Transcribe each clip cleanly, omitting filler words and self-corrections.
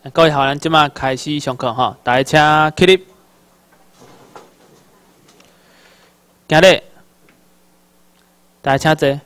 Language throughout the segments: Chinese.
各位好，咱即马开始上课吼，大家请起立。今日大家请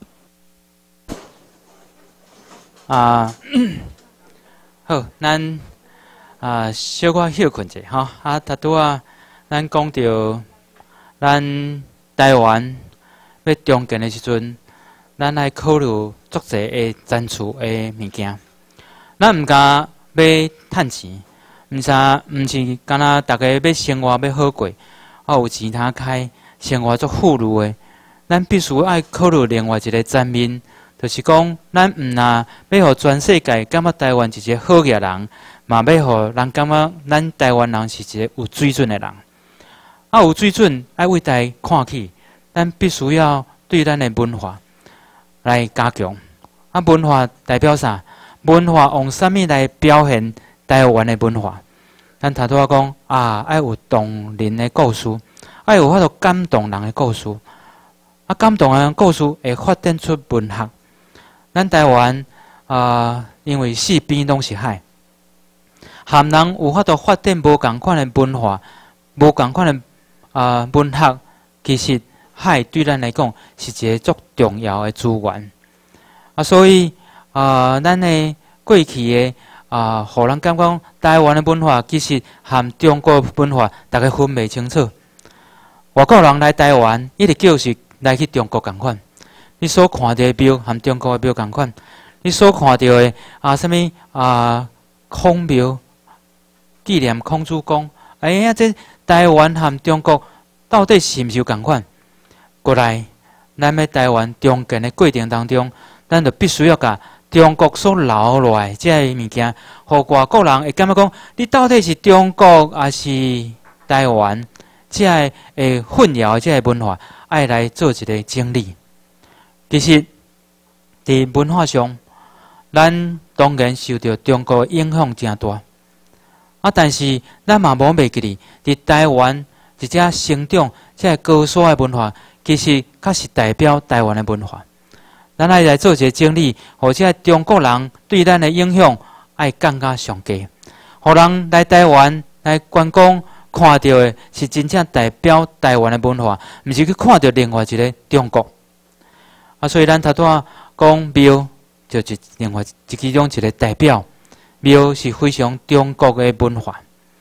坐。好，咱小可休困者吼。拄仔咱讲到咱台湾要重建的时阵，咱来考虑足侪的赞助的物件。咱毋敢要趁钱，毋是敢若大家要生活要好过，有钱通开，生活足富裕的。咱必须爱考虑另外一个层面，就是讲，咱毋若要互全世界感觉台湾是一个好嘅人，嘛要互人感觉咱台湾人是一个有水准的人。有水准爱为台看起，咱必须要对咱的文化来加强。文化代表啥？文化用啥物来表现台湾的文化？咱拄仔讲爱有动人的故事，爱有法度感动人的故事。感动人的故事会发展出文学。咱台湾因为四边拢是海，含人有法度发展无共款的文化，无共款的文学。其实海对咱来讲是一个足重要的资源。所以咱的过去的互人感觉台湾的文化其实含中国文化大家分袂清楚。外国人来台湾，一直就是来去中国共款。你所看到的庙含中国的庙共款，你所看到的什么孔庙纪念孔子公，这台湾含中国到底是毋是有共款？过来，咱要台湾重建的过程当中，咱就必须要甲中国所留落来这些物件，互外国人会感觉讲，你到底是中国还是台湾？这会混淆这文化，爱来做一个整理。其实，伫文化上，咱当然受到中国影响真大。但是咱嘛无袂记哩，伫台湾一只生长这高山的文化，其实较是代表台湾的文化。咱爱来做一个整理，或者中国人对咱的影响爱降到上低，互人来台湾来观光看到的是真正代表台湾的文化，毋是去看到另外一个中国。所以咱拄仔讲庙，就是另外其中一个代表。庙是非常中国的文化。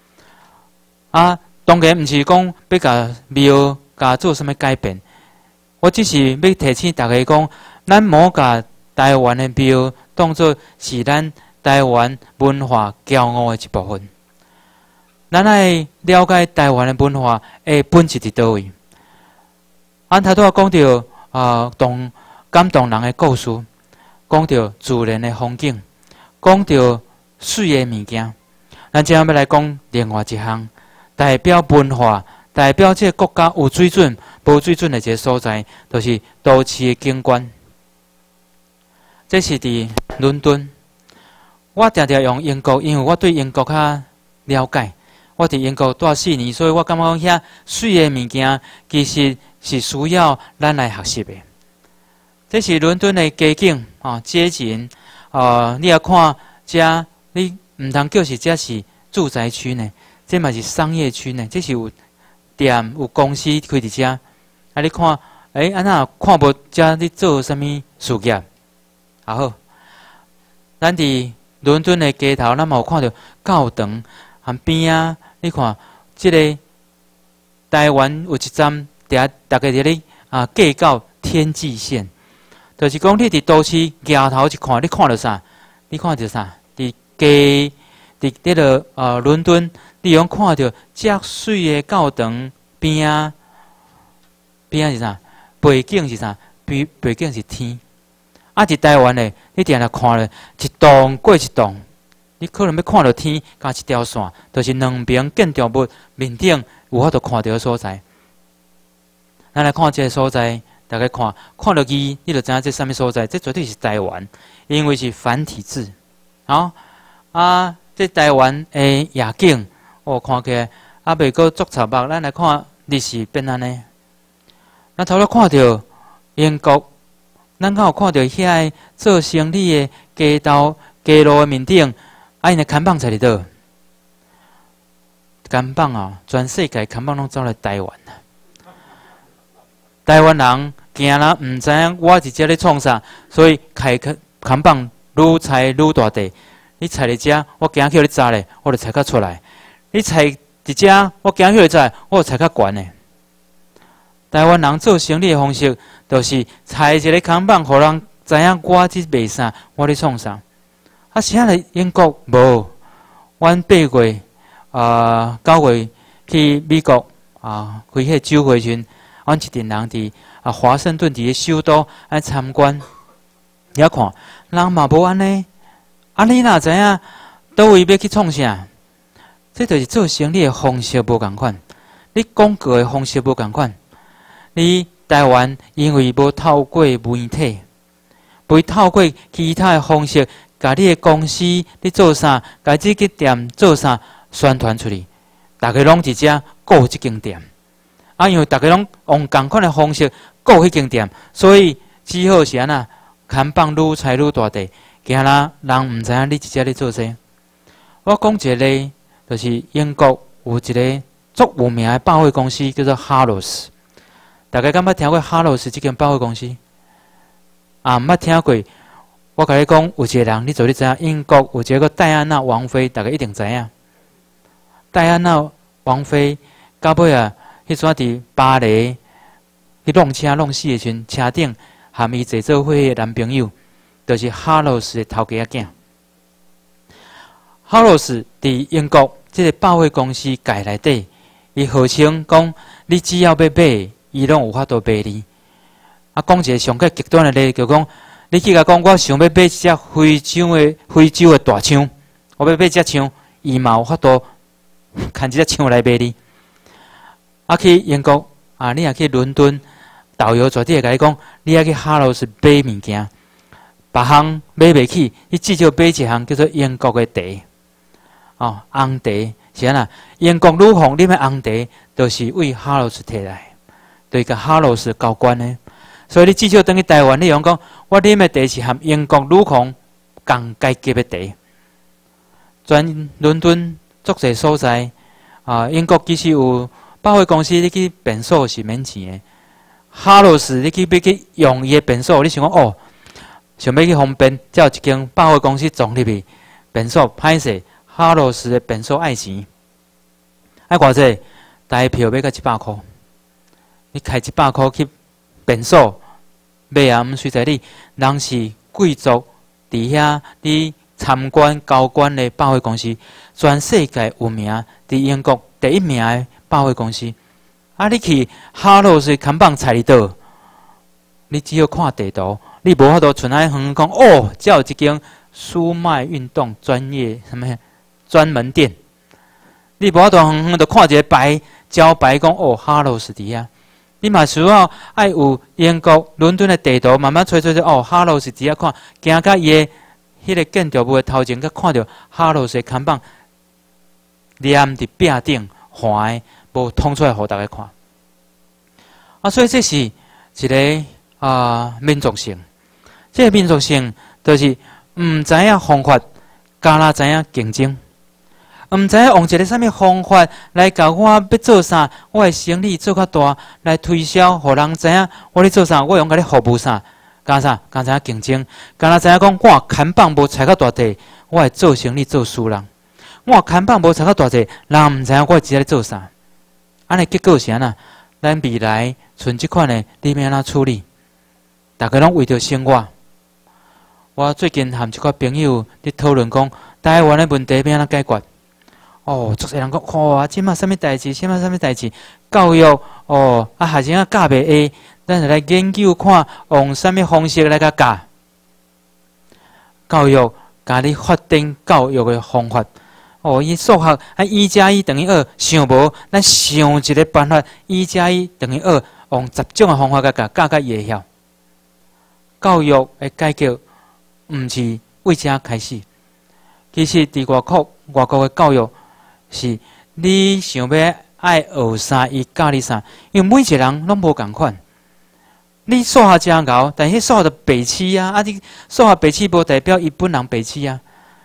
当然毋是讲要甲庙做什么改变，我只是要提醒大家讲。咱莫甲台湾的庙当作是咱台湾文化骄傲的一部分。咱爱了解台湾的文化的本质伫倒位。拄仔讲到感动人的故事，讲到自然的风景，讲到水的物件。咱今仔要来讲另外一项代表文化、代表这个国家有水准、无水准的一个所在，就是都市的景观。这是伫伦敦，我常常用英国，因为我对英国较了解。我伫英国住4年，所以我感觉遐水的物件其实是需要咱来学习的。这是伦敦的街景街景你也看遮，你唔通叫是遮是住宅区呢？这嘛是商业区呢？这是有店有公司开伫遮。你看，安那看无遮你做啥物事业？好，咱伫伦敦的街头，咱嘛有看到教堂含边你看，这个台湾有一站，大家伫咧计较天际线，就是讲你伫都市街头一看，你看到啥？你看到啥？伫迄个伦敦，你用看到遮水的教堂边是啥？背景是啥？背景是天。伫台湾咧，你定定看咧，一栋过一栋，你可能要看到天加一条线，就是两边建筑物面顶有法度看到的所在。咱来看这个所在，大家看到字，你就知影这啥物所在？这绝对是台湾，因为是繁体字。好这台湾的夜景，看起来袂阁足插目。咱来看历史变安尼，咱头先看到英国。咱敢有看到遐做生意的街道、街路的面顶， 啊，因的看棒在伫倒？看棒啊，全世界看棒拢走来台湾啊！台湾人惊啦，唔知影我伫遮咧创啥，所以开看棒愈踩愈大地。你踩伫遮，我惊叫你砸咧，我就踩较出来；你踩伫遮，我惊叫你砸，我就踩较悬咧。台湾人做生意的方式，就是踩一个看棒，互人知影我即卖啥，我咧创啥。啊，是安尼英国无？阮8月9月去美国开迄酒会时，阮一群人伫华盛顿伫个首都来参观，遐看人嘛无安尼。啊，你哪知影倒位要去创啥？这就是做生意的方式无共款，你广告的方式无共款。你台湾因为无透过媒体，无透过其他的方式，甲你的公司你做啥，甲这个店做啥宣传出去，大家拢伫遮顾这间店。啊，因为大家拢用同款的方式顾迄间店，所以只好是安那看棒愈踩愈大地，惊啦人毋知影你伫遮咧做啥。我讲一个例，就是英国有一个足有名的百货公司叫做 Harrods。大家敢捌听过 Harrods 这间百货公司？毋捌听过。我甲你讲，有一个人，你就你知影，英国有一个戴安娜王妃，大家一定知影。戴安娜王妃到尾迄阵伫巴黎去弄车弄死的时阵，车顶含伊坐做伙的男朋友，就是哈罗斯的头家仔囝。哈罗斯伫英国这个百货公司界内底，伊号称讲，你只要要买，伊拢有法度卖你。讲一个上较极端的例，就讲。你去甲讲，我想要买一只非洲的大枪，我要买只枪，伊嘛有法度牵一只枪来卖你。去英国你也去伦敦，导游绝对会甲你讲，你也去哈罗斯买物件，别项买袂起，你至少买一项叫做英国的茶，红茶是安那？英国女皇啉的红茶，就是为哈罗斯摕来，对甲哈罗斯交关的。所以你至少等去台湾，你用讲，我啉的茶是含英国女皇同阶级的茶。全伦敦足侪所在英国其实有百货公司，你去便所是免钱的。哈罗斯你要去用伊的便所，你想讲想要去方便，才有一间百货公司装入去便所歹势。哈罗斯的便所爱钱，爱偌济？台票要到100块，你开100块去。便所买虽在你人是贵族，伫遐你参观交关的百货公司，全世界有名，伫英国第1名的百货公司。你去哈罗斯看棒踩伫倒，你只要看地图，你无法度存在远讲才有一间舒迈运动专业专门店。你无法度远就看一个牌招牌讲哈罗斯伫遐。你嘛需要爱有英国伦敦的地图，慢慢找哈罗斯伫遐看，行到伊的迄个建筑物的头前，佮看到哈罗斯的看板黏伫壁顶，滑的，无通出来互大家看。所以这是一个民族性。这个民族性就是毋知影方法，加啦知影竞争。毋知影用一个啥物方法来教我要做啥，我的生意做较大，来推销，互人知影我咧做啥，我用甲你服务啥，干啥？干知影竞争，干啦知影讲我看棒无踩较大地，我会做生意做输人。我看棒无踩较大地，人毋知影我只咧做啥。安尼结果是安那？咱未来像即款的，你要安怎处理？大家拢为着生活。我最近和一个朋友伫讨论讲，台湾的问题要安怎解决？足侪人讲，即马啥物代志，即马啥物代志，教育学生教袂会，咱就来研究看，用啥物方式来甲教。教育甲你发展教育的方法。伊数学1+1等于2，想无，咱想一个办法，1+1等于2，用10种的方法甲教伊会晓。教育的改革，毋是为遮开始。其实伫外国的教育。是你想要爱学啥，伊教你啥，因为每一个人拢无共款。你数学真高，但迄数学就白痴啊！你数学白痴无代表伊本人白痴啊。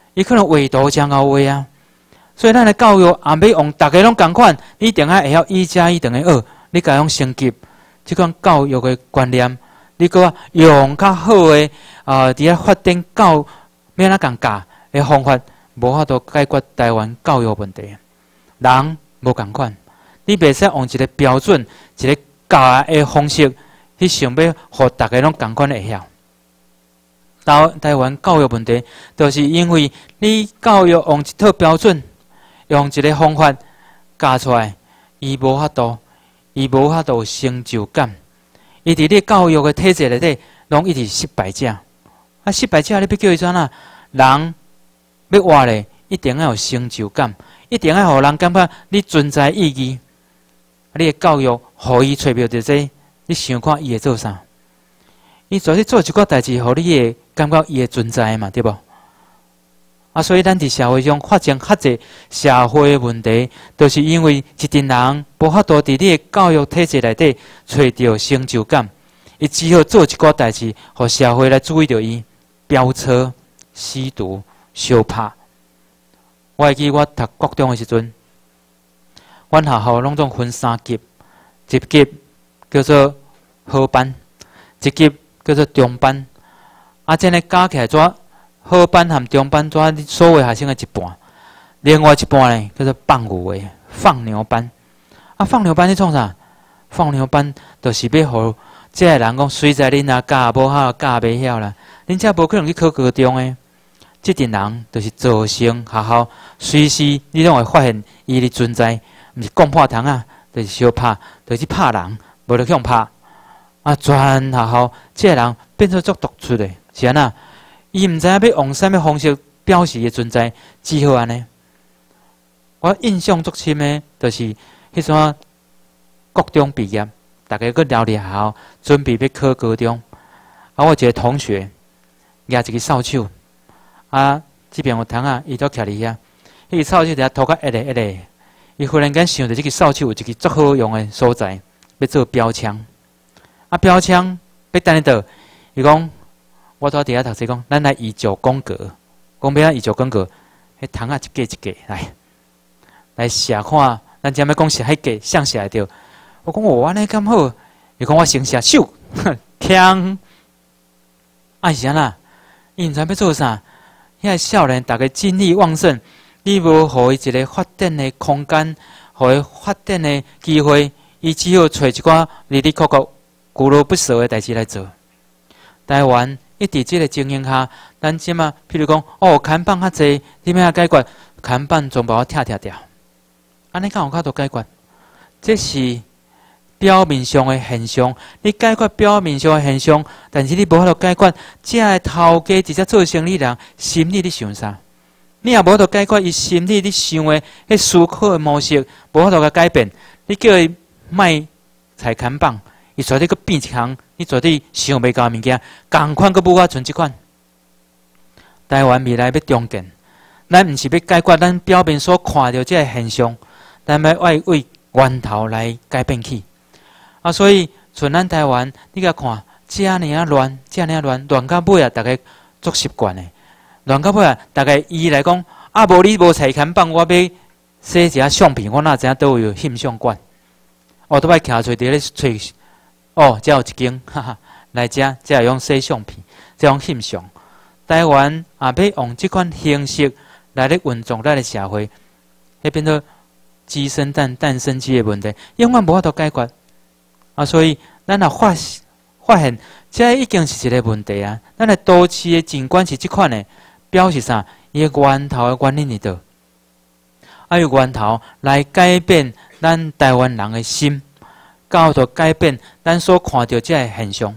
伊可能画图真好画啊。所以咱的教育也要用大家拢共款，你一定要会晓1+1等于2，你甲用升级即款教育的观念，你搁用较好的伫咧发展教免怎共教的方法，无法度解决台湾教育问题。人无共款，你袂使用一个标准、一个教的方式去想要，互大家拢共款会晓。台湾教育问题，就是因为你教育用一套标准。用一个方法教出来，伊无法度有成就感。伊伫咧教育的体制内底，拢一直失败者。啊，失败者你要叫伊怎啊？人要活咧，一定要有成就感，一定要互人感觉你存在意义。你的教育，互伊揣到着这，你想看伊会做啥？伊绝对做一寡代志，互你会感觉伊会存在嘛，对无？啊，所以咱伫社会中发生较侪社会问题，都是因为一群人无法度伫你的教育体制内底找到成就感，伊只好做一寡代志，互社会来注意到伊，飙车、吸毒、相拍。我会记我读国中的时阵，阮学校拢总分3级，一级叫做好班，一级叫做中班，啊，这个加起来怎？好班和中班抓所有学生的一半，另外一半呢叫做放牛的放牛班。啊，放牛班你创啥？放牛班就是要互这个人讲，虽在恁啊教无好，教袂晓啦，恁遮无可能去考高中的。这群人就是造成学校随时你拢会发现伊的存在，毋是讲破窗啊，就是相拍，就是拍人，无就向拍。啊，全学校这个人变做足突出的，是安那？伊毋知影要用啥物方式表示伊存在，只好安尼。我印象足深的，就是迄阵国中毕业，大家搁聊了后，准备要考高中。啊，我一个同学举一个扫帚，啊，这边有窗啊，伊都徛伫遐，迄个扫帚伫遐涂甲一个一个，伊忽然间想到这个扫帚有一个足好用的所在，要做标枪。啊，标枪要等咧倒，伊讲。我伫遐读书讲，咱来以9宫格，讲要以9宫格，迄窗啊一格一格来写看，咱踮要讲写迄格，像写会着。我讲我安尼咁好，伊讲我先写咻，锵，啊是安那？伊毋知要做啥？遐少年大家精力旺盛，你无互伊一个发展的空间，互伊发展的机会，伊只好找一寡离离扣扣、古老不熟的代志来做。台湾。一伫即个情形下，咱即马，譬如讲，看板较济，你要解决，看板全部拆掉，安尼敢有法度解决？这是表面上的现象。你解决表面上的现象，但是你无法度解决，这个头家直接做生意人心里你想啥？你也无法度解决伊心里你想的迄思考的模式，无法度甲改变。你叫伊卖菜看板。伊绝对搁变一项，你绝对想袂到物件，共款搁无法存即款。台湾未来要重建，咱毋是要解决咱表面所看到即个现象，咱要为源头来改变起。啊，所以像咱台湾，你甲看，遮尔啊乱，遮尔啊乱，乱到尾啊，大家足习惯诶。乱到尾啊，大家伊来讲，啊无你无菜看板，我要洗一下相片，我哪知影倒有翕相馆？都摆徛厝伫咧揣。这有一间，哈哈，来遮会用洗相片，这用翕相。台湾也要用这款形式来咧运作咱的社会，迄变做鸡生蛋，蛋生鸡的问题，永远无法度解决。啊，所以咱也发现，这已经是一个问题啊。咱的都市的景观是这款的，表示啥？伊的源头的原因伫倒，用源头来改变咱台湾人的心。到着改变咱所看到这个现象。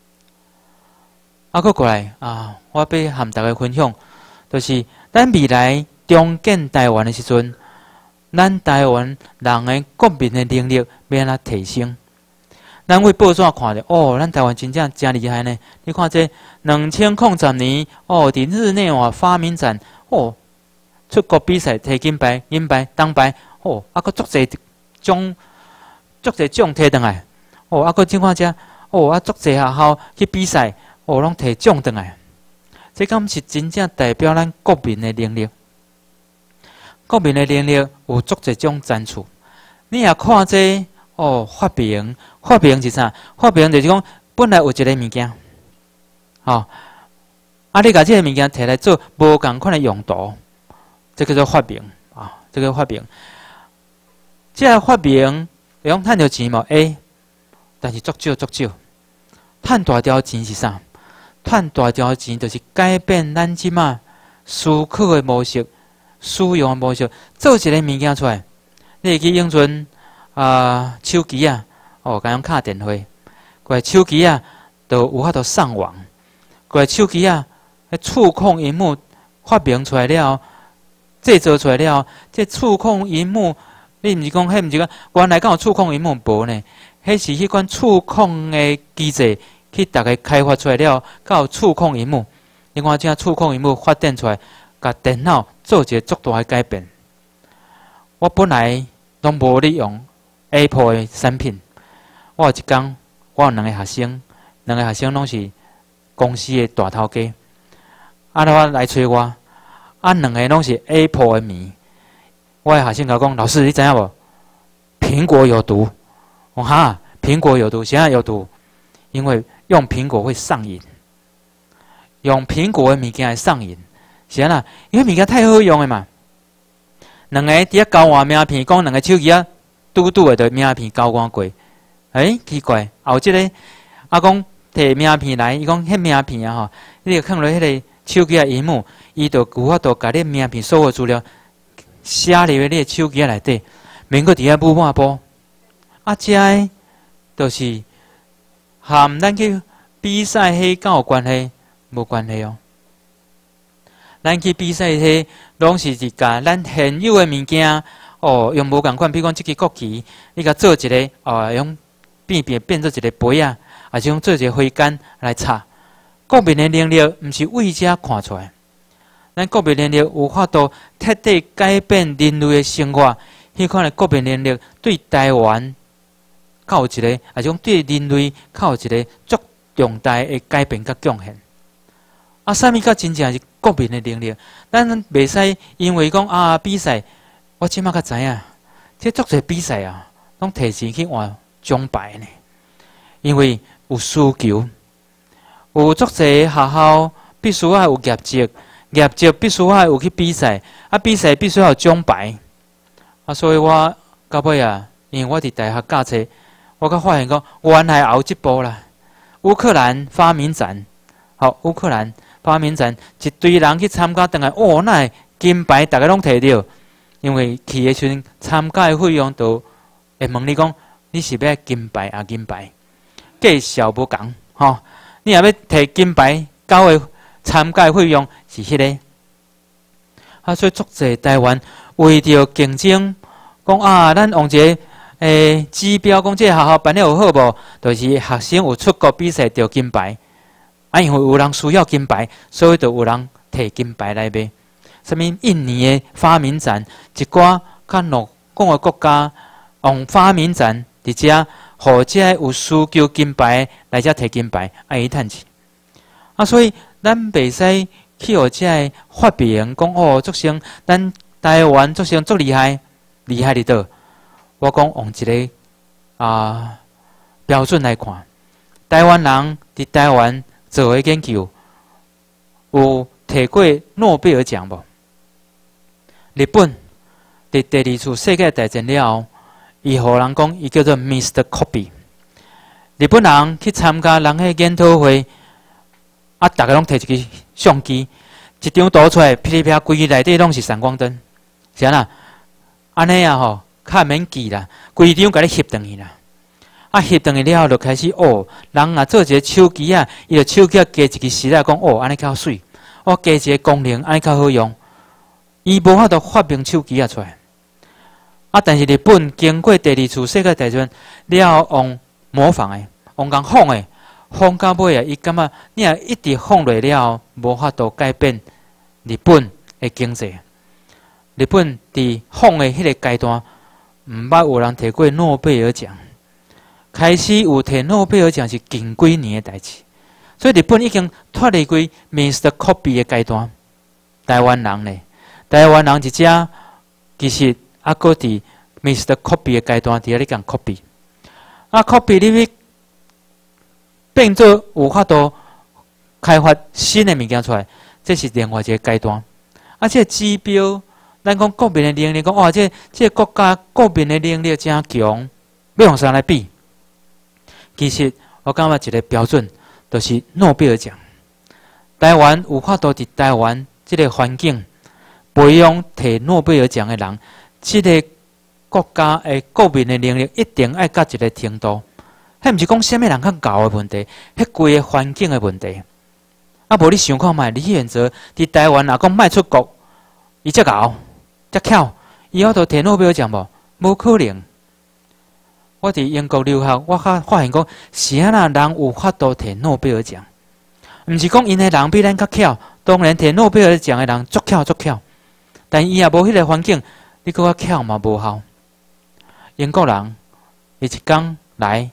啊，搁过来啊，我要和大家分享，就是咱未来重建台湾的时阵，咱台湾人的国民的能力要安怎提升？咱为报纸看到，咱台湾真正真厉害呢！你看这2010年，伫日内瓦发明展，出国比赛摕金牌、银牌、铜牌，搁足侪奖。足侪奖摕转来，搁怎看遮？足侪学校去比赛，拢摕奖转来。 这敢是真正代表咱国民的能力？国民的能力有足一种赞处。你也看这哦，发明是啥？发明就是讲，本来有一个物件，哦，你把这个物件摕来做无共款的用途，这叫做发明啊，这个发明。这个发明会用赚到钱无？但是足少。赚大条钱是啥？赚大条钱就是改变咱即马思考的模式、使用的模式，做一个物件出来。你会去用阵手机啊，甲用敲电话，个手机啊，就有法度上网。个手机啊，触控荧幕发明出来了，制造出来了，这触控荧幕，你毋是讲，迄毋是讲原来敢有触控荧幕无呢？迄是迄款触控的机制去大概开发出来了，才有触控荧幕。你看，这触控荧幕发展出来，甲电脑做一个足大的改变。我本来拢无咧用 Apple 的产品。我有一天，我有两个学生拢是公司的大头家，我来找我，两个拢是 Apple 的迷。我的学生甲我讲：“老师，你知影无？苹果有毒。”我哈，苹果有毒，啥有毒？因为用苹果会上瘾，用苹果的物件会上瘾，是啦，因为物件太好用的嘛。两个伫交换名片，讲两个手机拄的，就名片交换过。奇怪，后即个讲摕名片来，伊讲迄名片啊吼，你着放落迄个手机荧幕，伊就有法度甲你名片所有资料写入你的手机内底，免阁伫遐补抹布。这个就是和咱去比赛迄敢有关系？无关系哦。咱去比赛迄拢是一甲咱现有的物件用无共款，比如讲即支国旗，你甲做一个用变做一个杯啊，是用做一个挥杆来插。国民的能力毋是为遮看出来，咱国民能力有法度彻底改变人类的生活。迄款的国民能力对台湾有一个，种对人类有一个足重大的改变甲贡献。啥物甲真正是国民的能力？咱袂使因为讲比赛，我即马才知影，这足侪比赛啊，拢提前去换奖牌呢。因为有需求，有足侪学校必须要有业绩，业绩必须要有去比赛，比赛必须要有奖牌。所以我到尾因为我伫大学教册。我才发现讲，原来后一步啦，乌克兰发明展，乌克兰发明展，一堆人去参加，等来那金牌大家拢摕到，因为去的时阵参加的费用都会问你讲，你是要金牌银牌，计小无共你若要摕金牌，交的参加的费用是迄个。所以足侪台湾为着竞争，讲咱用一个。指标讲这个学校办得有好无？就是学生有出国比赛得金牌，因为有人需要金牌，所以就有人摕金牌来卖。什么印尼的发明展，一寡较落讲的国家用发明展伫遮，互这有需求金牌来遮摕金牌，伊趁钱。所以咱袂使去互这个发明讲足成，咱台湾足成足厉害，厉害伫倒？我讲用一个标准来看，台湾人伫台湾做的研究，有摕过诺贝尔奖无？日本伫第二次世界大战了后，伊互人讲伊叫做 Mr. Copy。日本人去参加人迄研讨会，大家拢摕一支相机，一张图出来，噼里啪啦，规内底拢是闪光灯，是安那？安尼较免记啦，规张甲你翕转去啦。翕转去了后，就开始人做一个手机伊就手机加一个时代讲安尼较水，加一个功能安尼较好用。伊无法度发明手机出来。但是日本经过第二次世界大战了后，用模仿的，用共仿的，仿到尾伊感觉你若一直仿落了后，无法度改变日本的经济。日本伫仿的迄个阶段。毋捌有人摕过诺贝尔奖，开始有摕诺贝尔奖是近几年的代志， 所以日本已经脱离开 Mr. Copy 的阶段。台湾人呢，台湾人一只其实还搁伫 Mr. Copy 的阶段，伫咧讲 copy。copy 你要变做有法度开发新的物件出来，这是另外一个阶段。这指标，咱讲国民的能力，讲哇，这国家国民的能力真强，要用啥来比？其实我感觉一个标准，就是诺贝尔奖。台湾有法度伫台湾这个环境，培养摕诺贝尔奖的人，这个国家的国民的能力一定爱到一个程度。迄毋是讲啥物人较高的问题，迄规个环境的问题。无你想看觅，你选择伫台湾若讲卖出国，伊遮高、遮巧，伊有法度摕诺贝尔奖无？无可能。我伫英国留学，我发现讲，是安那人有法度摕诺贝尔奖，毋是讲因的人比咱较巧。当然，摕诺贝尔奖的人足巧，但伊也无迄个环境，你搁较巧嘛无效。英国人，伊一工来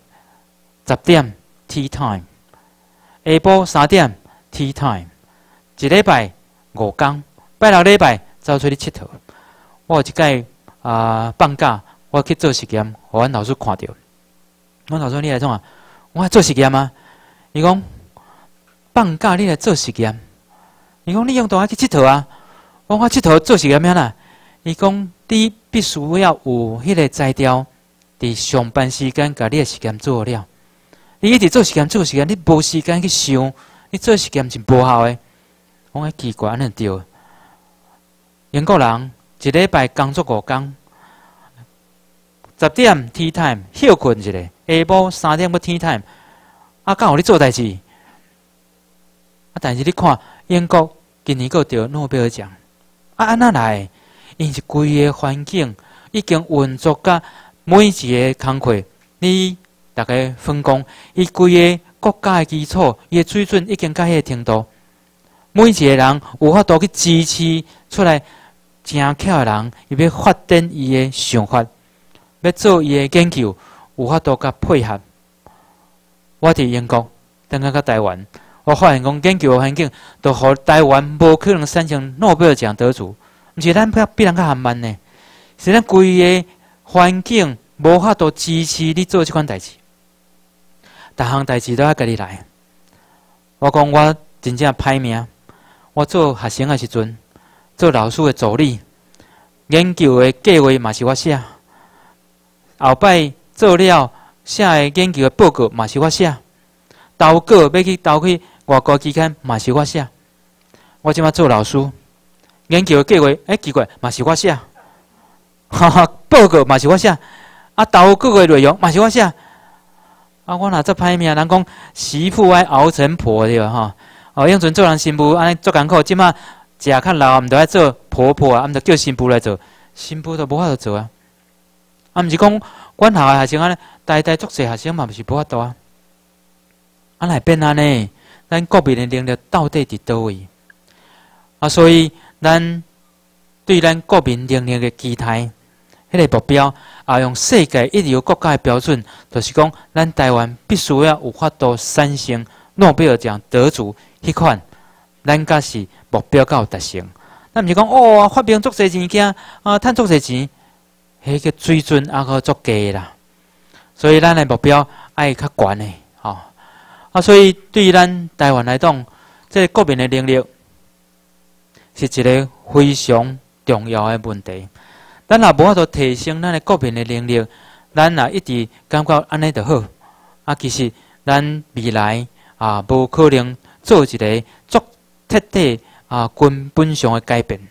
10点 tea time， 下晡3点 tea time， 一礼拜5天，拜六礼拜走出去佚佗。我有一摆放假。我去做实验，互阮老师看到。阮老师你来创啊？我做实验啊。伊讲放假你来做实验。伊讲你用大去佚佗啊？我佚佗做实验咩啦？伊讲你必须要有迄个材料，伫上班时间甲你的实验做了。你一直做实验，你无时间去想，你做实验是无效的。我讲奇怪，安尼对。英国人一礼拜工作5天。10点 tea time 休困一下，下晡3点要 tea time， 敢有你做代志？但是你看英国今年佫得诺贝尔奖，安那来？因是规个环境已经运作甲每一个工课，你大家分工，伊规个国家的基础，伊的水准已经到迄个程度，每一个人有法度去支持出来，真巧的人，伊要发展伊的想法。要做伊的研究，有法度甲配合。我伫英国，等下到台湾，我发现讲研究的环境，都互台湾无可能产生诺贝尔奖得主，毋是咱比人较含慢呢，是咱规个环境无法度支持你做即款代志。逐项代志都要家己来。我讲我真正歹命，我做学生的时阵，做老师的助理，研究的计划嘛是我写。后摆做了写的研究的报告嘛是我写，投稿要去投去外国期刊嘛是我写。我即马做老师，研究的计划奇怪嘛是我写，报告嘛是我写，投稿的内容嘛是我写。我若做歹命，人讲媳妇爱熬成婆对吧？用阵做人媳妇安尼做艰苦，即马食较老，毋着爱做婆婆啊，毋着叫媳妇来做，媳妇都无法度做啊。毋是讲，阮校的学生安尼，代足济学生嘛，毋是无法度啊。安来变安尼？咱国民的能力到底伫倒位？所以咱对咱国民能力的期待，迄个目标，用世界一流国家的标准，就是讲，咱台湾必须要有法度产生诺贝尔奖得主迄款，咱甲是目标才有达成。咱毋是讲发明足济钱件，趁足济钱。迄个水准阁足低啦，所以咱的目标爱较悬的，所以对于咱台湾来讲，这个国民的能力是一个非常重要的问题。咱若无法度提升咱的国民的能力，咱若一直感觉安尼就好，其实咱未来无可能做一个足彻底根本上的改变。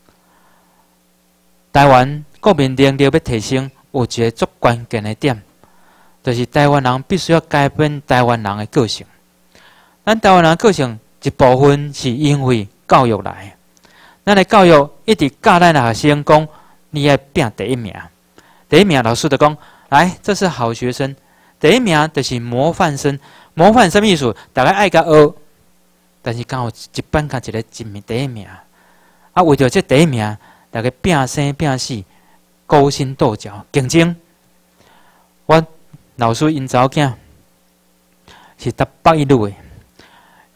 台湾国民能力要提升，有一个足关键的点，就是台湾人必须要改变台湾人的个性。咱台湾人的个性一部分是因为教育来，咱的教育一直教咱的学生讲，你要拼第一名。第一名老师就讲，来，这是好学生。第一名就是模范生，模范什么意思？大家爱甲学，但是刚好一班甲一个第一名，为着这第一名。大家拼生拼死，勾心斗角竞争。我老师因查某囝是读北一女的，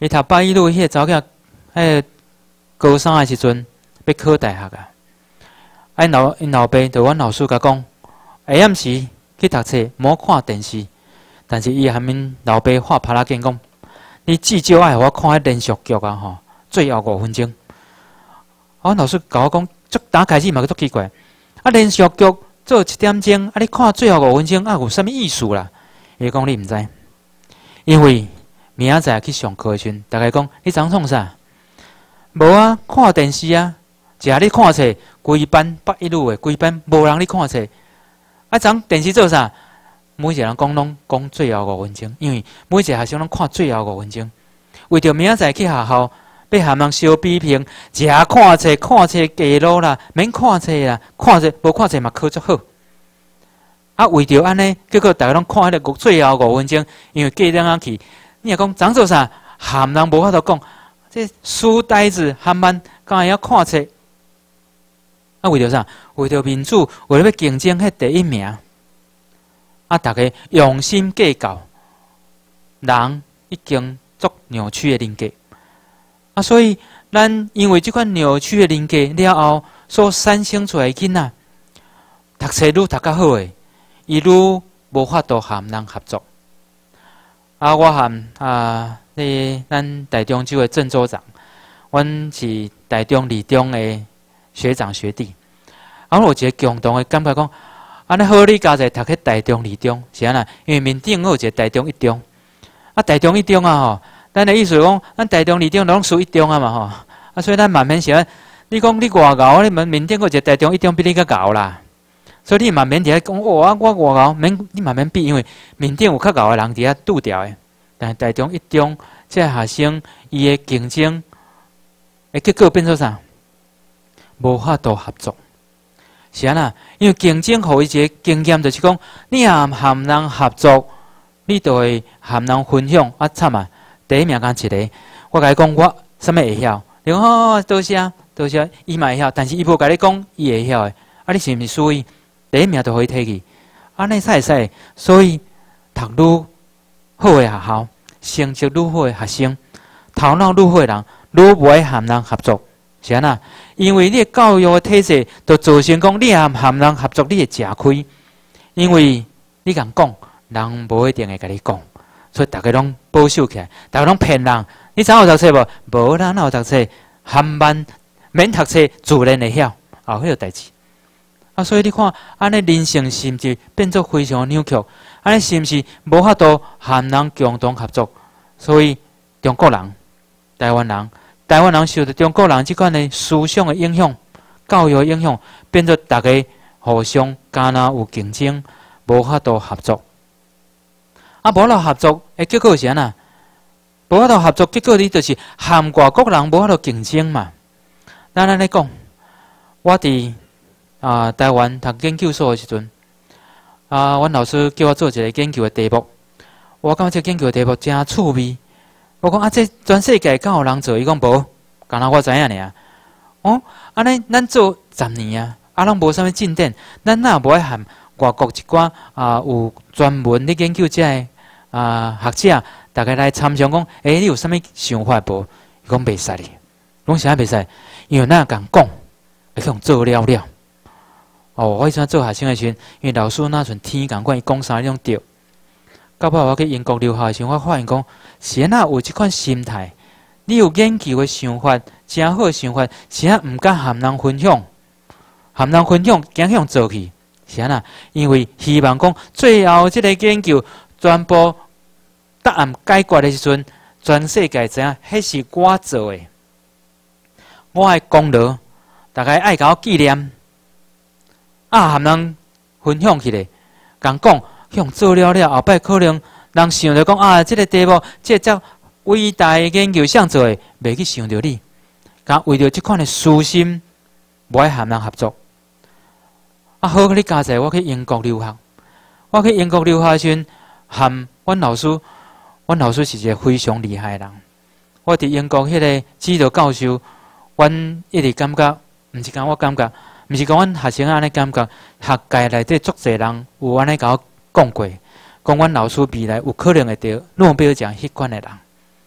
伊读8一路迄个查某囝，迄高三的时阵要考大学啊。因老爸就阮老师甲讲，下暗时去读册，莫看电视。但是伊含阮老爸画拍拉筋讲，你至少爱互我看迄连续剧啊吼，最后5分钟。阮老师甲我讲，打开始嘛足奇怪，连续剧做1点钟，你看最后5分钟，有啥物意思啦？伊讲你毋知，因为明仔载去上课的时阵，大家讲你昨创啥？无啊，看电视啊，食咧看册，规班8一路的规班无人咧看册。昨电视做啥？每一个人拢讲最后5分钟，因为每一个学生拢看最后5分钟，为着明仔载去学校要含人相比拼，食看册记录啦，免看册啦，看册无看册嘛考足好。为着安尼，结果大家拢看迄个最后5分钟，因为过两下去，你若讲昨做啥，含人无法度讲，这书呆子含慢，敢会晓看册？为着啥？为着民主，为了要竞争迄第1名。大家用心计较，人已经足扭曲的人格。所以咱因为这款扭曲的人格了后，所产生出来的囡仔，读册愈读较好诶，伊愈无法度和人合作。我和咱台中州的郑州长，阮是台中二中的学长学弟。我有一个共同的感觉讲，安尼好，你家在读去台中二中是安那？因为面顶有一个台中一中，台中一中啊吼，咱的意思讲，咱台中二中拢属一中啊嘛吼，所以咱慢慢想，你讲你外高，你面顶有一个台中一中比你较高啦，所以你慢慢伫遐讲，我外高，你慢慢比，因为面顶有较高的人伫遐拄掉的，但是台中一中这学生伊的竞争，结果变做啥？无法度合作。是安那？因为竞争互伊一个经验，就是讲，你和人合作，你就会和人分享。惨啊！第1名敢一个，我甲你讲，我啥物会晓？你讲多谢，伊嘛会晓，但是伊无甲你讲伊会晓的。你是毋是属于第1名就可以摕去？安尼使会使？所以读愈好的学校，成绩愈好的学生，头脑愈好的人，愈无爱和人合作。是安那？因为你的教育的体制，就造成讲你和人合作，你会吃亏。因为你共讲，人无一定会甲你讲，所以大家拢保守起来，大家拢骗人。你昨有读册无？无啦，哪有读册？含慢免读册，自然会晓。迄个代志。所以你看，安尼人性是毋是变作非常扭曲？安尼是毋是无法度和人共同合作？所以中国人、台湾人受到中国人这款的思想的影响、教育的影响，变作大家互相敢若有竞争，无法度合作。无法度合作的结果是安那？无法度合作，结果你就是和外国人无法度竞争嘛。咱安尼讲，我伫台湾读研究所的时阵，阮老师叫我做一个研究的题目，我感觉这研究的题目真趣味。我讲这全世界敢有人做？伊讲无，敢若我知影尔。安尼咱做10年拢无啥物进展。咱哪无爱和外国一寡有专门咧研究这学者，大家来参详讲，你有啥物想法无？伊讲袂使哩，讲啥袂使？因为咱共讲，会用做了了。我以前做学生的时阵，因为老师那阵天共管伊讲啥，你拢对。到尾我去英国留学的时候，我发现讲，是安那有这款心态，你有研究的想法，真好的想法，是安毋敢和人分享，惊向做去，是安那？因为希望讲最后这个研究全部答案解决的时阵，全世界知影，迄是我做的，我的功劳，大家爱甲我纪念，和人分享起来，共讲。向做了后摆可能人想着讲这个题目，这只伟大的研究想做的，袂去想着你，甲为着这款的私心，无爱和人合作。好，你加在我去英国留学，我去英国留学的时阵，和阮老师是一个非常厉害的人。我伫英国迄个指导教授，阮一直感觉，毋是讲我感觉，毋是讲阮学生安尼感觉，学界内底足侪人有安尼甲我讲过，讲阮老师未来有可能会得诺贝尔奖迄款的人。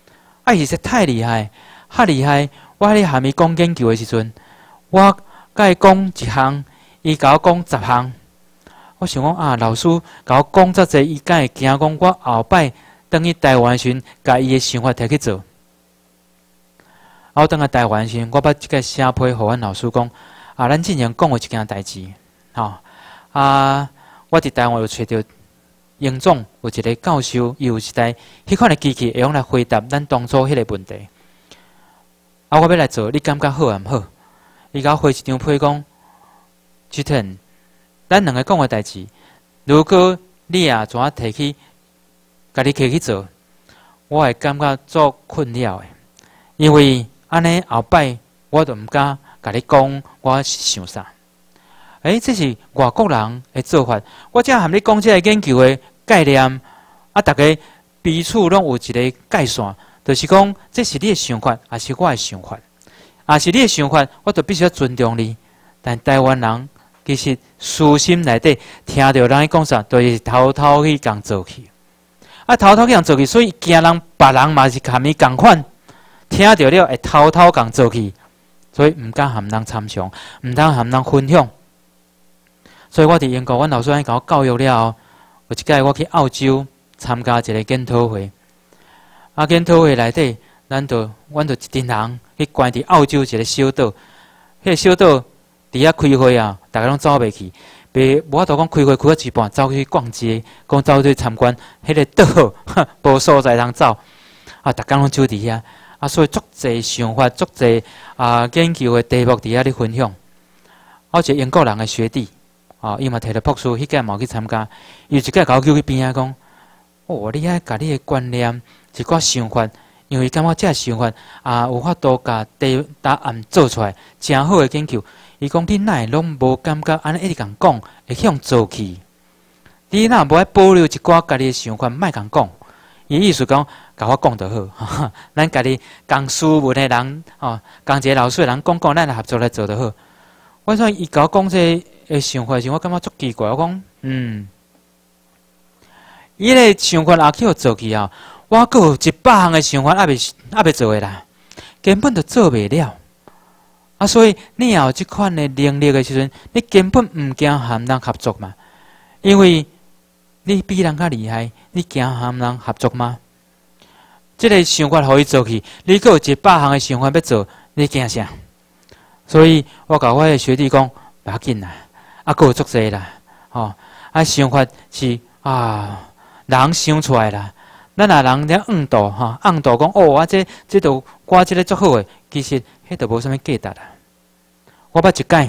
实在太厉害，遐厉害！我喺下面讲研究的时阵，我甲伊讲一项，伊甲我讲10项。我想讲啊，老师甲我讲遮济，伊敢会惊讲我后摆等去台湾时，甲伊的想法摕去做。我等下台湾时，我把即个写批，互阮老师讲啊，咱之前讲过一件代志，吼啊，我伫台湾有找到英总有一个教授，伊有一台迄款的机器，会用来回答咱当初迄个问题。啊，我要来做，你感觉好啊毋好？伊甲我回一张批讲，Gten，咱两个讲的代志，如果你也怎摕去，家己摕去做，我会感觉足困扰的，因为安尼后摆我就毋敢甲你讲我是想啥。这是外国人的做法。我只含你讲这个研究的概念，啊，大家彼此拢有一个界线，就是讲这是你的想法，也是我的想法，也是你的想法，我就必须要尊重你。但台湾人其实私心内底听到人讲啥，就是偷偷去共做去，啊，偷偷去共做去，所以惊人别人嘛是含伊共款。听到了会偷偷共做去，所以毋敢含人参详，毋通含人分享。所以我伫英国，阮老师安甲我教育了后，有一届我去澳洲参加一个研讨会。啊，研讨会内底，阮就一群人去关伫澳洲一个小岛，迄个小岛伫遐开会啊，大家拢走袂去。无法度讲开会开到一半，走去逛街，讲走去参观，迄个岛无所在通走。啊，大家拢住伫遐。啊，所以足侪想法，足侪研究的题目伫遐咧分享。我一个英国人的学弟，伊嘛摕了博士，迄届嘛去参加。伊一届甲我叫去边仔讲，你爱甲你的观念一寡想法，因为感觉这想法有法度甲答案做出来，真好的研究。伊讲你哪会拢无感觉安尼一直共讲，会去用做去？你哪无爱保留一寡家己的想法，莫共讲？伊意思讲。甲我讲就好，咱家己共斯文的人，共一个老师的人讲，咱来合作来做就好。我说伊甲我讲这个想法时，我感觉足奇怪。我讲，伊个想法也去互做去啊，我阁有100项的想法还未做的啦，根本就做袂了。啊，所以你也有即款的能力的时阵，你根本毋惊和人合作嘛，因为你比人较厉害，你惊和人合作吗？这个想法互伊做去，你阁有100项的想法要做，你惊啥？所以我甲我的学弟讲，不要紧啦，阁有足济啦，想法是人想出来啦。咱若人咧硬度硬度讲我这度我这个足好诶，其实迄度无啥物价值啦。我捌一届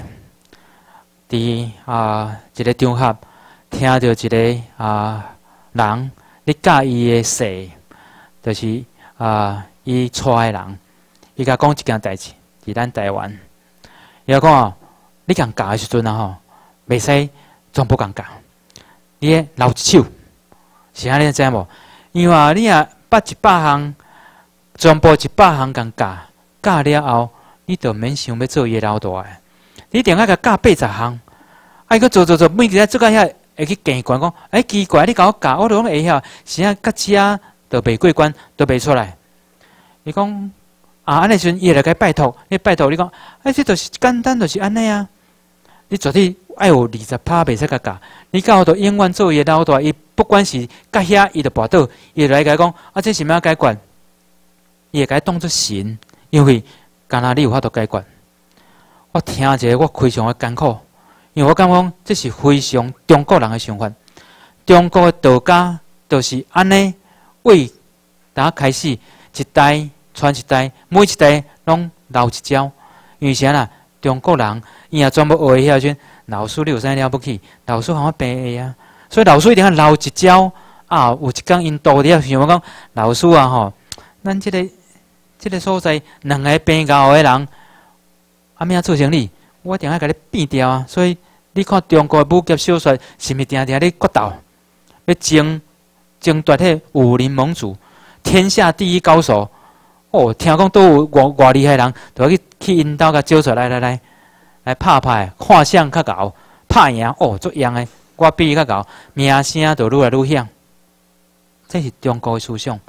伫一个场合听到一个人咧教伊诶事。就是伊带诶人，伊甲讲一件代志，伫咱台湾，伊讲你共教诶时阵袂使全部共教，你留一手，是安尼知无？因为你捌100项，全部100项共教，教了后，你就免想要做伊老大诶，你一定要甲教80项，伊个做，每日做到遐会去见关讲，奇怪，你甲我教，我都拢会晓，是啊，甲遮。都未过关，都未出来。伊讲安尼时阵，伊会来甲拜托，拜托你讲，这就是简单，就是安尼啊。你绝对爱有20%袂使甲教。你教到永远做伊老大，伊不管是甲遐，伊就跋倒，伊就来甲讲，这是要解决？伊会甲当作神，因为干那你有法度解决。我听者，我非常的艰苦，因为我感觉这是非常中国人的想法。中国的道家就是安尼。为打开始，一代传一代，每一代拢留一招。因为啥啦？中国人伊也全部学会遐阵，老师你有啥了不起？老师好病的啊，所以老师一定要留一招有一天因倒伫遐想我讲，老师咱这个所在2个病高的人，明仔做生理，我一定要甲你变掉啊！所以你看中国的武侠小说，是毋是定定咧决斗，要争夺迄武林盟主，天下第一高手。听讲都有外厉害人，就要去因兜甲招出来，来拍拍，看相较高，拍赢足样诶！我比伊较高，名声就愈来愈响。这是中国的思想。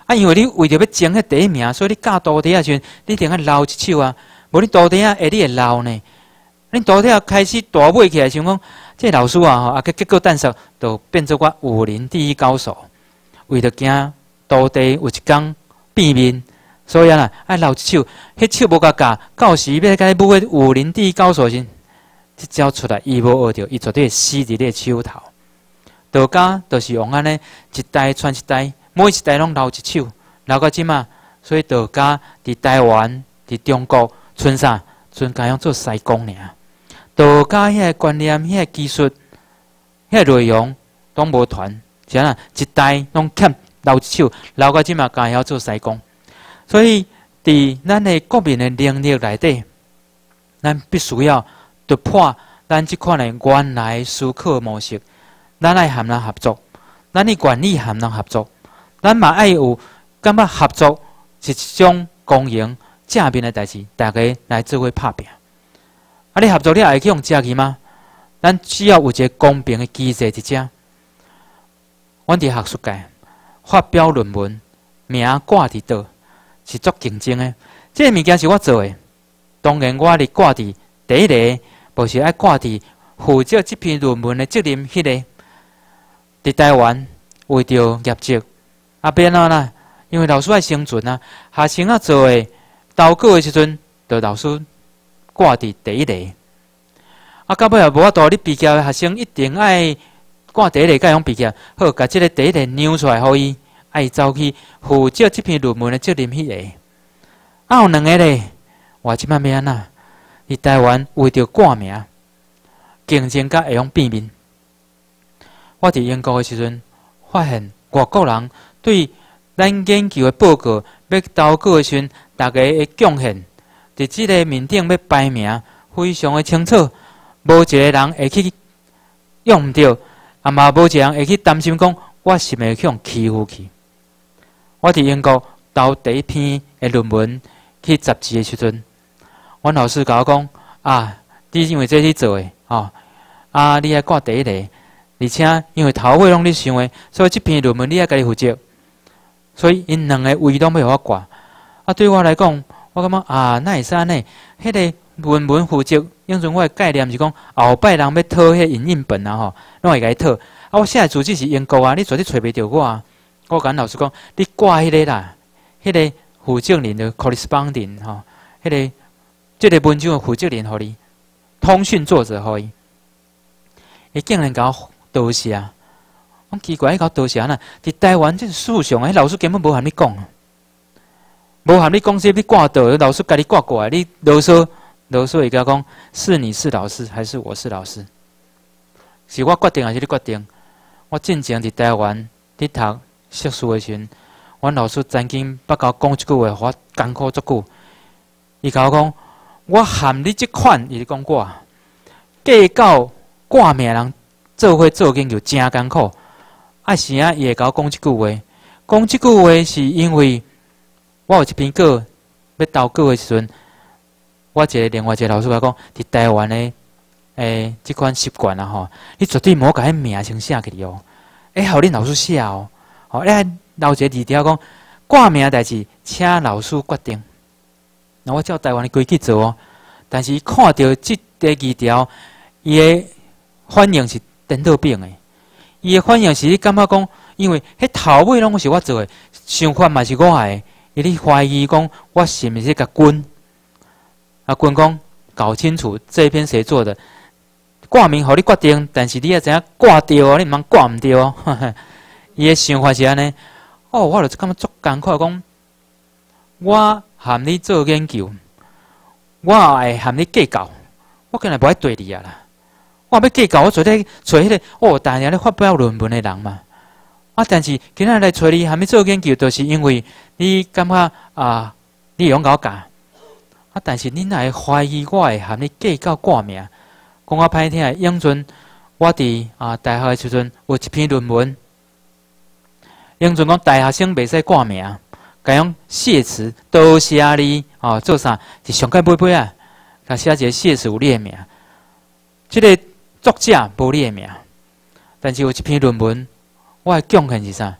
啊，因为你为着要争迄第一名，所以你教徒弟啊时阵，你一定要捞一手啊。无你徒弟啊，你会捞呢？恁徒弟啊开始大尾起来，想讲这老师啊，啊，结果诞生，就变做我武林第一高手。为着惊徒弟有一天变面，所以啊，爱捞一手，迄手无甲教，到时要甲你舞个武林第一高手时，一招出来，伊无学着，伊绝对死伫你的手头。道家就是用安尼一代传一代，每一代拢捞一手，捞到即嘛。所以道家伫台湾、伫中国，剩啥？剩家用做西公尔。道家遐个观念、遐个技术、遐个内容，拢无传，是安一代拢欠捞一手，捞到即嘛，家要做西公。所以伫咱的国民的能力内底，咱必须要突破咱即款的原来思考模式。咱爱和人合作，咱的愿意和人合作，咱嘛爱有感觉合作是一种公平正面的代志，大家来做伙拍拼。啊，你合作你也会去用这个吗？咱只要有一个公平的机制伫遮。阮伫学术界发表论文，名挂伫倒，是足竞争的。这个物件是我做的，当然我咧挂伫第一个，无是爱挂伫负责这篇论文的责任迄个。伫台湾为着业绩，啊变啊啦，因为老师爱生存啊，学生啊做诶投稿诶时阵，就老师挂伫第一个。啊，到尾也无法度，你毕业诶学生一定爱挂第一个，甲样毕业好，甲即个第一个扭出来，互伊爱走去负责这篇论文诶责任迄个。啊，有两个咧，我即摆要安那？伫台湾为着挂名，竞争甲会用变面。我伫英国的时阵，发现外国人对咱研究的报告要投稿的时阵，大家的贡献，伫即个面顶要排名，非常的清楚。无一个人会去用毋着，啊嘛无一个人会去担心讲，我是咪去用欺负去。我伫英国投第一篇的论文去杂志的时阵，阮老师甲我讲啊，你因为这去做的哦，啊你爱挂第一个。而且因为头尾拢咧想诶，所以即篇论文你也家己负责，所以因两个位拢要互我挂。啊，对我来讲，我感觉啊，那会使安尼？迄个论文负责，因阵我诶概念是讲，后摆人要讨迄影印本啊吼，拢会甲伊讨。啊，我写诶主旨是英国啊，你绝对找袂着我啊。我甲老师讲，你挂迄个啦，迄个负责人的 corresponding 吼，迄个即个文章的负责人互你，通讯作者互伊，伊竟然甲我。多谢啊！我奇怪，搞多谢啊！伫台湾这事上，迄老师根本无含你讲，无含你讲说你挂倒，老师甲你挂过来，你啰嗦会甲讲，是你是老师，还是我是老师？是我决定还是你决定？我进前伫台湾伫读硕士的时阵，阮老师曾经捌甲我讲一句话，我艰苦足久。伊甲我讲，我含你即款，伊讲我计较挂名人。做伙做研究真艰苦，啊是啊，伊会甲我讲即句话。讲即句话是因为我有一篇稿要投稿的时阵，我另外一个老师甲我讲，伫台湾的即款习惯啊吼，你绝对莫甲迄名先写起哦，互恁老师写哦，留一个字条讲挂名代志，请老师决定。那我照台湾的规矩做哦，但是看到即个字条，伊的反应是。颠倒病诶，伊诶反应是你感觉讲，因为迄头尾拢是我做诶，想法嘛是我诶，伊咧怀疑讲我是毋是甲滚？啊，滚讲搞清楚这一篇谁做的，挂名互你决定，但是你也知影挂掉哦，你毋通挂毋掉哦。伊诶想法是安尼，哦，我就感觉足艰苦讲，我含你做研究，我会含你计较，我竟然无爱对你啊啦。我要计较，我做咧找迄个大家咧发表论文的人嘛。啊，但是今仔来找你，还没做研究，就是因为你感觉啊，你会甲我教。啊，但是恁也会怀疑我会含你计较挂名。讲我歹听的，永阵我伫大学的时阵有一篇论文，永阵讲大学生袂使挂名，甲用谢词多谢你做啥？是上盖尾尾啊，甲写一个谢词有你的名。即个作者无你的名，但是有一篇论文，我的贡献是啥？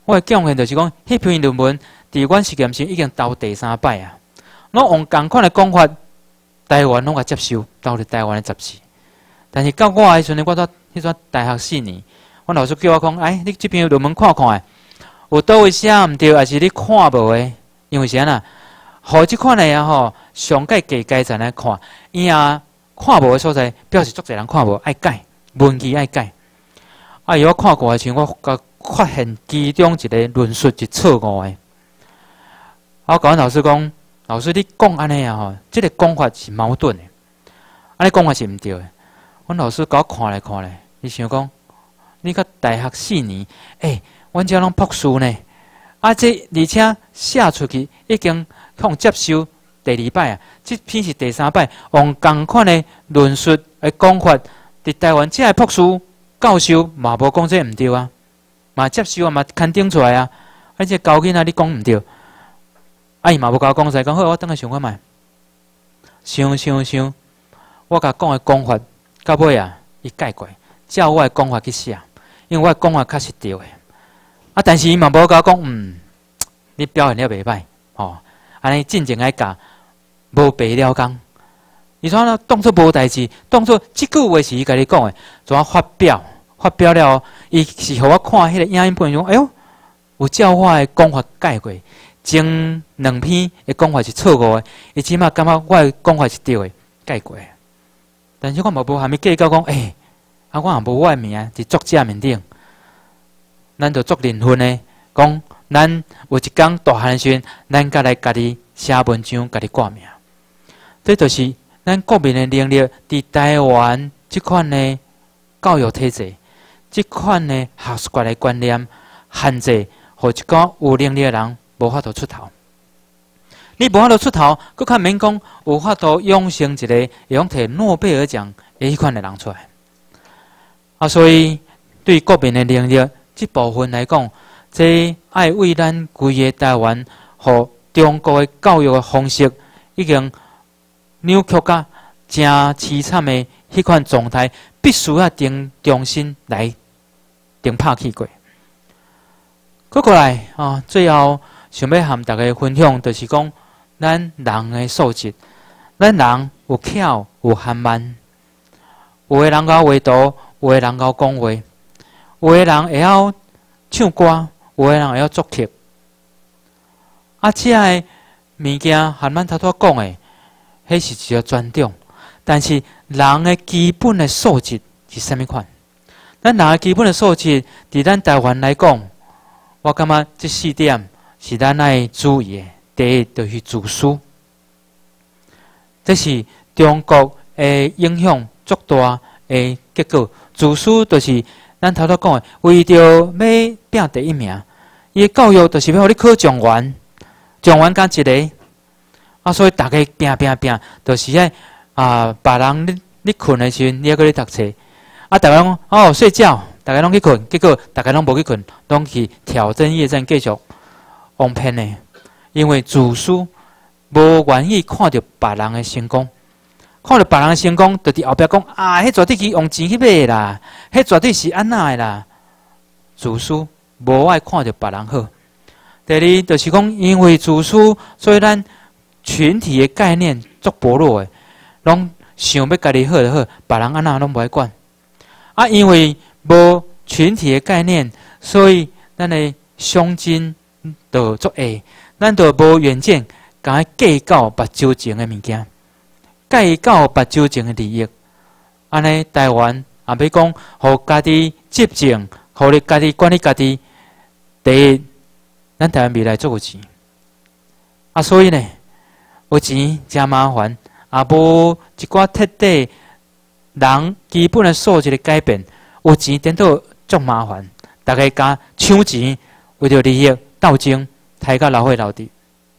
我会贡献就是讲，迄篇论文伫阮实验室已经投第3摆啊。我用同款的讲法，台湾拢甲接受，投入台湾的杂志。但是到我的时阵，我迄阵大学4年，阮老师叫我讲，哎，你这篇论文看看，有倒位写毋对，还是你看无的？因为啥呐？互即款的啊吼，上界加阶才来看，伊啊看无的所在，表示足侪人看无，爱改文字爱改。啊，伊我看过的时候，我发现其中一个论述是错误的。我甲阮老师讲，老师你讲安尼啊吼，即个讲法是矛盾的，安尼讲法是毋对的。阮老师甲我看来看来，伊想讲，你甲大学4年，阮遮拢博士呢，啊这而且写出去已经向接受第2摆啊，这篇是第3摆，用同款的论述的讲法，伫台湾这个博士教授嘛无讲这毋对啊，嘛接受啊，嘛刊登出来啊，而且高囡仔你讲毋对，啊伊嘛无甲我讲在讲好，我等下想看卖，想，我甲讲的讲法。到尾啊，伊改过，照我的讲法去写，因为我的讲法确实对的。啊，但是伊嘛无甲我讲，你表现了袂歹，吼，安尼进前爱教，无白了工。伊说呢，当作无代志，当作即句话是伊甲你讲的，怎啊发表了，伊是互我看迄个影音片，说，哎哟，有照我的讲法改过，前2篇的讲法是错误的，伊起码感觉我的讲法是对的，改过。但是我嘛无还没计较讲，我也无我的名伫作者面顶，咱就作认份的，讲咱有一天大汉时，咱甲来家己写文章，家己挂名。这就是咱国民的能力，伫台湾即款的教育体制，即款的学术的观念，限制，互一个有能力的人无法度出头。你无法度出头，佮较免讲有法度养成一个会用摕诺贝尔奖的迄款的人出来。啊，所以对国民的能力这部分来讲，这爱为咱规个台湾和中国的教育的方式，已经扭曲甲真凄惨的迄款状态，必须要重新来拍起过。过来啊，最后想要和大家分享，就是讲。咱人的素质，咱人有巧有含慢，有的人会画图，有的人会讲话，有的人会晓唱歌，有的人会晓作曲。啊，这个物件含咱头拄讲的，迄是一个尊重。但是人的基本的素质是啥物款？咱人的基本的素质，伫咱台湾来讲，我感觉这4点是咱爱注意的。第一就是自私，这是中国的影响足大的结果。自私就是咱头拄讲的，为着要拼第1名，伊的教育就是要互你考状元，状元加一个，啊，所以大家拼，就是别人你困的时阵，你还搁咧读册，啊，大家讲哦睡觉，大家拢去困，结果大家拢无去困，拢去挑灯夜战，继续往骗的。因为自私，无愿意看到别人的成功，看到别人的成功，就伫后壁讲啊，迄绝对是用钱去买啦，迄绝对是安那的啦。自私，无爱看到别人好。第二，就是讲，因为自私，所以咱群体的概念足薄弱的，拢想要家己好就好，别人安那拢无爱管。啊，因为无群体的概念，所以咱的胸襟就足矮。咱就无远见，敢计较目睭前的物件，计较目睭前的利益。安尼台湾也要讲，互家己执政，互你家己管理家己。第一，咱台湾未来足有钱，啊，所以呢，有钱真麻烦，也无一寡彻底人基本的素质的改变。有钱颠倒足麻烦，大家加抢钱，为着利益斗争。大家老岁老弟。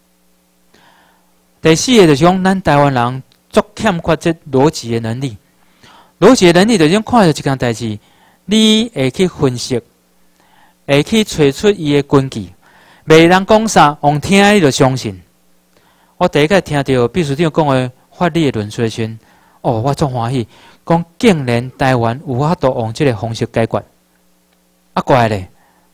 第4个就是讲，咱台湾人足欠缺这逻辑的能力。逻辑的能力就是讲，看到一件代志，你会去分析，会去找出伊的根据，袂人讲啥，用听你就相信。我第一个听到秘书长讲的法律的论述时，我足欢喜，讲竟然台湾有法度用这个方式解决。啊，怪咧，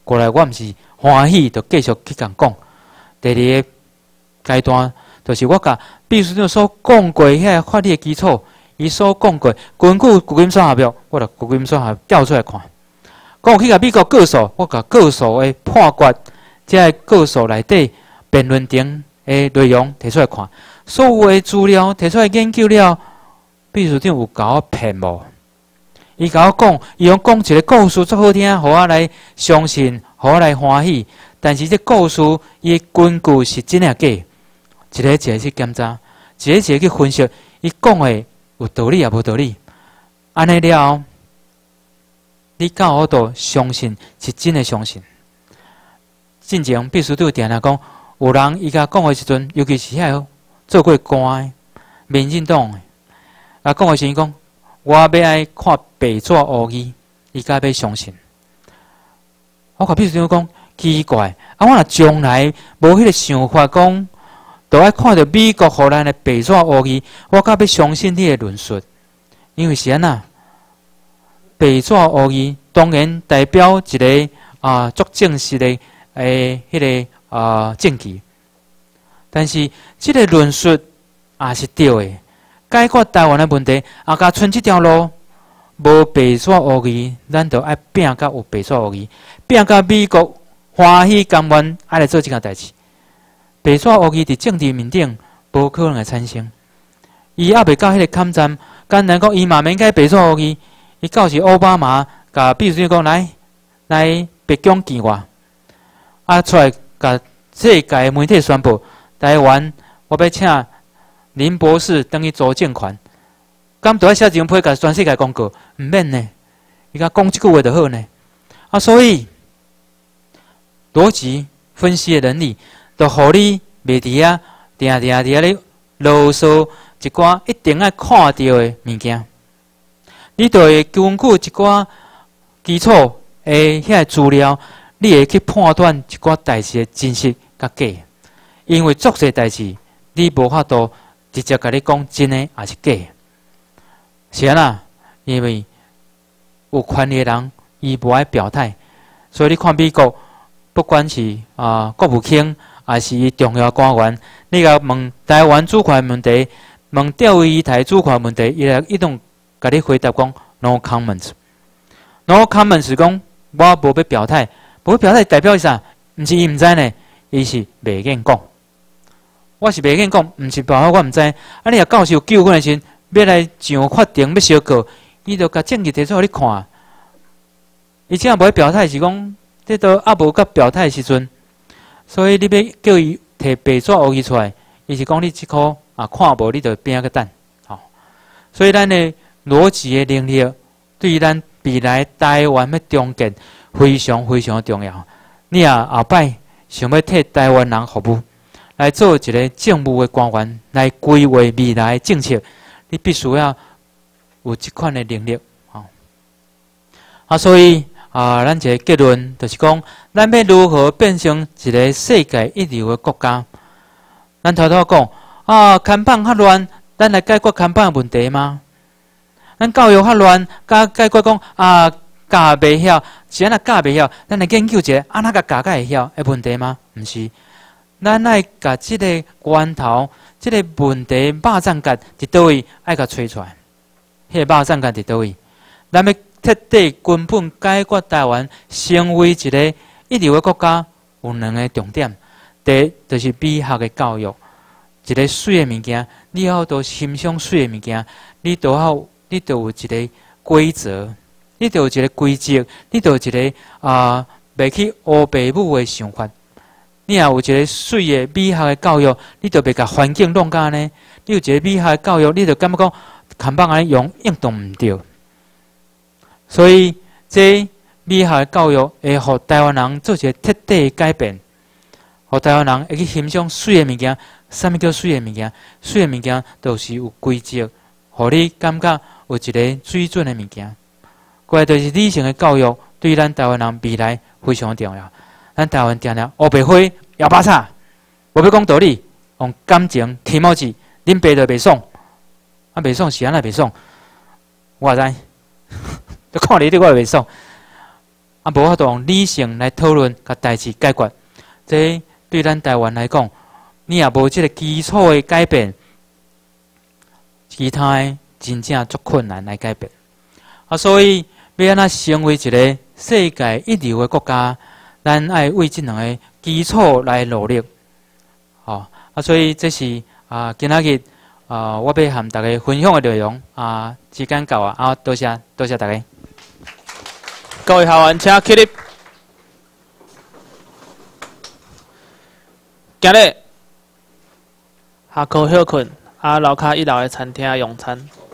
过来我毋是欢喜，就继续去共讲。第二个阶段，就是我甲秘书长所讲过遐法律的基础，伊所讲过根据旧金山合约，我就旧金山合约调出来看。讲去甲美国告诉，我甲告诉的判决，即个告诉内底辩论庭的内容摕出来看，所有的资料摕出来研究了，秘书长有甲我骗无？伊甲我讲，伊用讲一个故事足好听，互我来相信，互我来欢喜。但是这故事伊根据是真诶假？一个去检查，一个去分析，伊讲诶有道理也无道理。安尼了后，你到我度相信是真诶相信。进前秘书长定定讲，有人伊甲讲诶时阵，尤其是遐做过官诶、民进党诶，啊讲诶时阵讲，我要爱看白纸黑字，伊甲要相信。我甲秘书长讲奇怪，啊我若将来无迄个想法讲。都爱看到美国荷兰的白纸黑字，我较要相信你的论述，因为是安那白纸黑字当然代表一个足正式的迄个证据，但是这个论述也是对的，解决台湾的问题甲剩这条路，无白纸黑字，咱就爱拼甲有白纸黑字，拼甲美国欢喜甘愿爱来做这件代志。白纸黑字伫政治面顶无可能会产生，伊还袂到迄个坎站，简单讲，伊嘛免改白纸黑字，伊到时奥巴马甲秘书长讲来白宫见我，出来甲世界媒体宣布，台湾我要请林博士等于周建权，敢都要写一张批甲全世界公告，毋免呢，伊甲讲即句话就好呢。所以逻辑分析的能力。就互你袂伫啊，定伫咧啰嗦一寡一定爱看到的物件，你就会根据一寡基础的遐资料，你会去判断一寡代志的真实甲假。因为作些代志，你无法度直接甲你讲真的还是假。是安那？因为有权利的人伊无爱表态，所以你看美国，不管是国务卿。也是重要官员，你甲问台湾主权问题，问钓鱼台主权问题，伊拢甲你回答讲 no comments。no comments 讲我无要表态，无要表态代表啥？毋是伊毋知呢，伊是袂愿讲。我是袂愿讲，毋是包括我毋知。你若教授纠纷的时，要来上法庭要烧告，伊就甲证据摕出互你看。伊只要无要表态是讲，这都无甲表态的时阵。所以你要叫伊摕白纸黑字出来，伊是讲你即颗看无，你就边个等。所以咱的逻辑的能力，对于咱未来台湾的中建非常非常重要。你后摆想要替台湾人服务，来做一个政务的官员，来规划未来的政策，你必须要有这款的能力。所以。咱一个结论就是讲，咱要如何变成一个世界一流的国家？咱头讲牵绑较乱，咱来解决牵绑的问题吗？咱教育较乱，解决讲教袂晓，是安那教袂晓，咱来研究一下安那个教会晓的问题吗？毋是，咱爱甲即个源头，即个问题肉粽角伫倒位，爱甲找出来。迄个肉粽角伫倒位？咱要彻底根本解决台湾成为一个一流的国家，有两个重点。第一，就是美学的教育，一个水的物件，你要都欣赏水的物件，你都有一个规则，你都有一个规则，你都有一个袂去乌白母的想法。你也有一个水的美学的教育，你就袂甲环境弄甲呢。你有一个美学的教育，你就感觉讲看绑安尼用应当毋对。所以，这美学的教育会互台湾人做一个彻底的改变，互台湾人会去欣赏水的物件。啥物叫水的物件？水的物件就是有规则，互你感觉有一个水准的物件。过来就是理性的教育，对于咱台湾人未来非常重要。咱台湾定定乌白花摇把叉，无要讲道理，用感情起毛字，恁爸就袂爽，袂爽是安那袂爽，我知。看你我袂爽， 啊，无法度用理性来讨论，甲代志解决。这对咱台湾来讲，你也无即个基础的改变，其他的真正足困难来改变。啊，所以要安怎成为一个世界一流的国家，咱爱为即两个基础来努力。哦，啊，所以这是今仔日我要和大家分享的内容时间到啊，多谢大家。 各位校员请起立。今日下课休困，楼骹1楼的餐厅用餐。